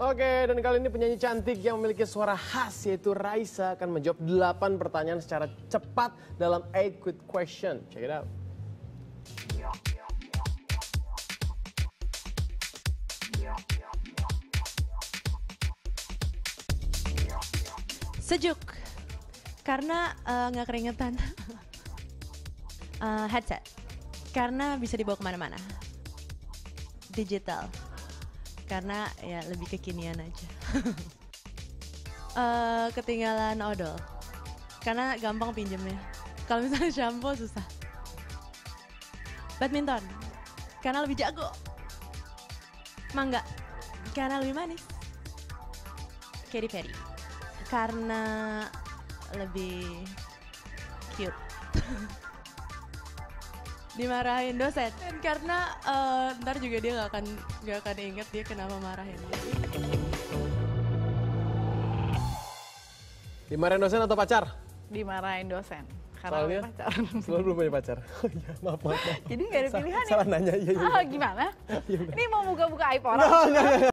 Oke, dan kali ini penyanyi cantik yang memiliki suara khas yaitu Raisa akan menjawab 8 pertanyaan secara cepat dalam 8 quick question. Check it out. Sejuk, karena nggak keringetan. Headset, karena bisa dibawa kemana-mana. Digital, karena ya lebih kekinian aja. Ketinggalan odol, karena gampang pinjemnya. Kalau misalnya shampoo susah. Badminton, karena lebih jago. Mangga, karena lebih manis. Katy Perry, karena lebih cute. Dimarahin dosen karena ntar juga dia nggak akan inget dia kenapa marahin dia. Dimarahin dosen atau pacar? Dimarahin dosen karena Soalnya pacar. selalu belum punya pacar. Oh iya, maaf. Jadi nggak ada pilihan Salah nanya, iya. Gimana? Ini mau buka-buka aib orang. Enggak.